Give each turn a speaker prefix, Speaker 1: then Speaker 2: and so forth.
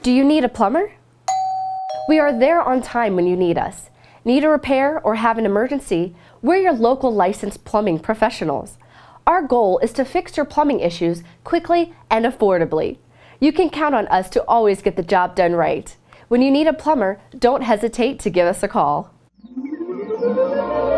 Speaker 1: Do you need a plumber? We are there on time when you need us. Need a repair or have an emergency? We're your local licensed plumbing professionals. Our goal is to fix your plumbing issues quickly and affordably. You can count on us to always get the job done right. When you need a plumber, don't hesitate to give us a call.